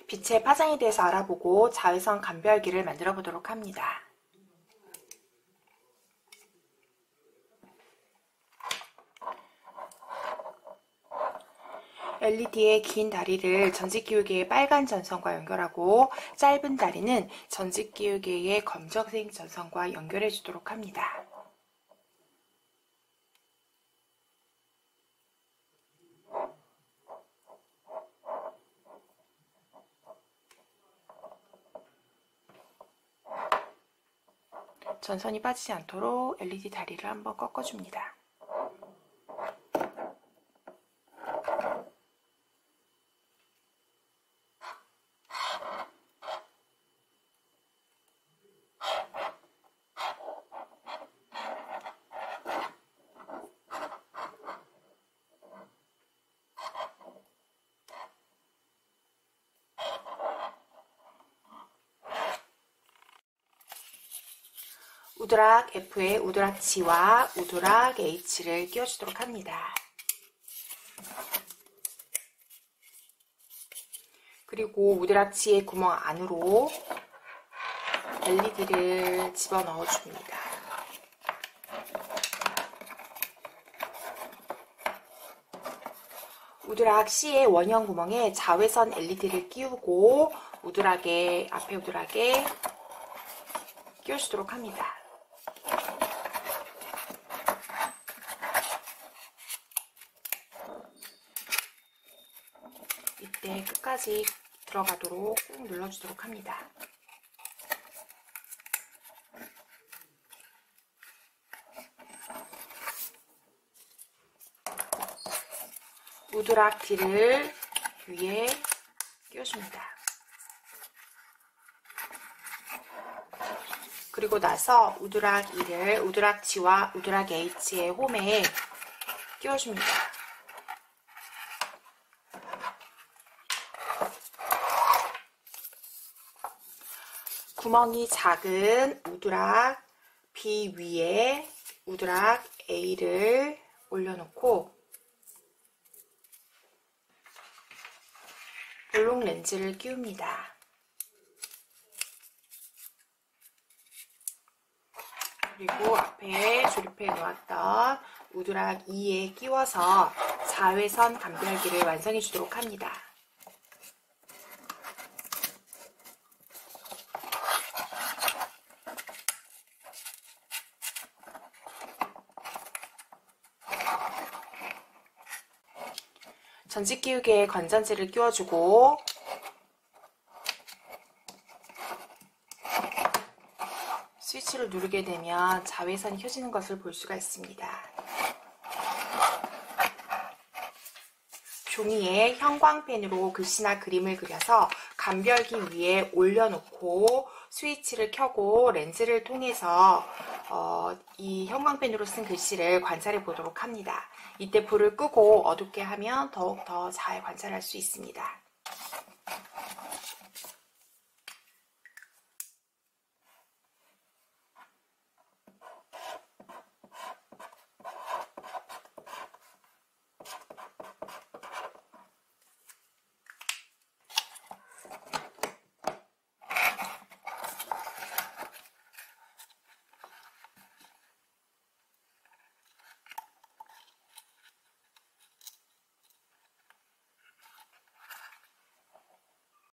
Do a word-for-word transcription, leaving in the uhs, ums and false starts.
빛의 파장에 대해서 알아보고 자외선 감별기를 만들어 보도록 합니다. 엘이디의 긴 다리를 전직기울기의 빨간 전선과 연결하고 짧은 다리는 전직기울기의 검정색 전선과 연결해 주도록 합니다. 전선이 빠지지 않도록 엘이디 다리를 한번 꺾어줍니다. 우드락 F에 우드락 G와 우드락 H를 끼워주도록 합니다. 그리고 우드락 G의 구멍 안으로 엘이디를 집어넣어 줍니다. 우드락 C의 원형 구멍에 자외선 엘이디를 끼우고 우드락의 앞에 우드락에 끼워주도록 합니다. 이때 끝까지 들어가도록 꾹 눌러주도록 합니다. 우드락 D를 위에 끼워줍니다. 그리고 나서 우드락 E를 우드락 G와 우드락 H의 홈에 끼워줍니다. 구멍이 작은 우드락 B 위에 우드락 A를 올려놓고 볼록 렌즈를 끼웁니다. 그리고 앞에 조립해 놓았던 우드락 E에 끼워서 자외선 감별기를 완성해 주도록 합니다. 전직기울기에 건전지를 끼워주고 스위치를 누르게 되면 자외선이 켜지는 것을 볼 수가 있습니다. 종이에 형광펜으로 글씨나 그림을 그려서 감별기 위에 올려놓고 스위치를 켜고 렌즈를 통해서 어, 이 형광펜으로 쓴 글씨를 관찰해 보도록 합니다. 이때 불을 끄고 어둡게 하면 더욱더 잘 관찰할 수 있습니다.